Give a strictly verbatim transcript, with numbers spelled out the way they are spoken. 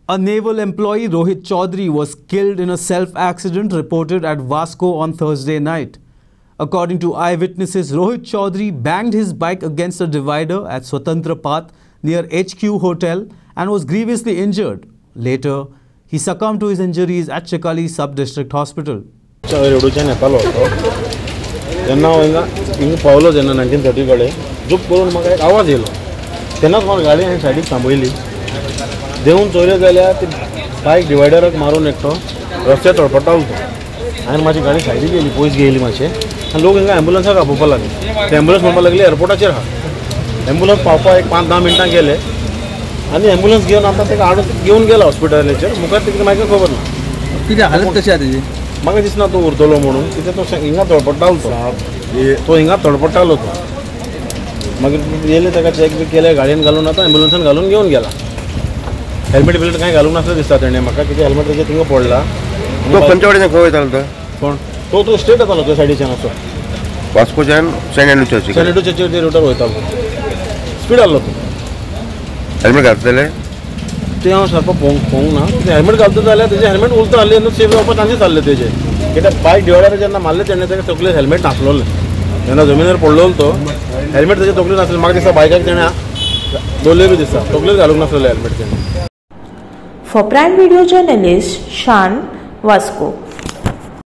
A naval employee, Rohit Chaudhary, was killed in a self-accident reported at Vasco on Thursday night. According to eyewitnesses, Rohit Chaudhary banged his bike against a divider at Swatantra Path near H Q Hotel and was grievously injured. Later, he succumbed to his injuries at Chikali Sub-District Hospital. nineteen thirty कडे जुक करून म्हाका एक आवाज yellow तेन्नाच म्हाका गाडी हांवें सायडीक थांबयली देंवन चोयले जाल्यार ती बायक डिवायडराक मारून एकटो रस्त्यार तडपडटालो तो हांवें म्हाजी गाडी सायडीक गेली पयस गेली मातशें आनी लोक हांगा एम्बुलन्साक आपोवपाक लागले ते एम्बुलन्स म्हणपाक लागली एअरपोर्टाचेर आहा एम्बुलन्स पावपाक एक पांच धा मिनटां गेले आनी एम्बुलन्स घेवन आतां ताका हाडून घेवन गेला हॉस्पिटलाचेर मुखार तिका म्हाका खबर ना कितें हालत कशी आहा तेजी म्हाका दिसना तो उरतलो म्हणून कित्याक तो हिंगा तडपडटालो तो तो हिंगा तडपडटालो तो मागीर येयले ताका चॅक बी केले गाडयेन घालून आतां एम्बुलन्सान घालून घेवन गेला हेल्मेट बिल्मेट कांय घालूंक नासलें दिसता तेणें म्हाका कितें हेल्मेट ताचें थिंगा पडला तो खंयच्या वटेच्यान खंय वयतालो तो कोण तो तो स्ट्रेट येतालो त्या सायडीच्यान असो वास्कोच्यान सेंट एंड्रू चर्ची सेंट एंड्रू चर्ची ते रुटार वयतालो स्पीड आहलो तो हेल्मेट घातलेले ते हांव सारको पळोवंक पळोवंक ना कित्याक हेल्मेट घालता जाल्यार तेजें हेल्मेट उलतो आहलें न्हू सेफ जावपाक चान्सीस आहले तेजे कित्याक बायक डिवायडर जेन्ना मारले तेन्ना ताका तकलेर हेल्मेट नासलोलें जेन्ना जमिनीर पडलो तो हेल्मेट तेजे तकलेर नासलें म्हाका दिसता बायकाक तेणें दवरलें बी दिसता तकलेर घालूंक नासलेलें हेल्मेट तेणें. For Prime Video journalist Shan, Vasco.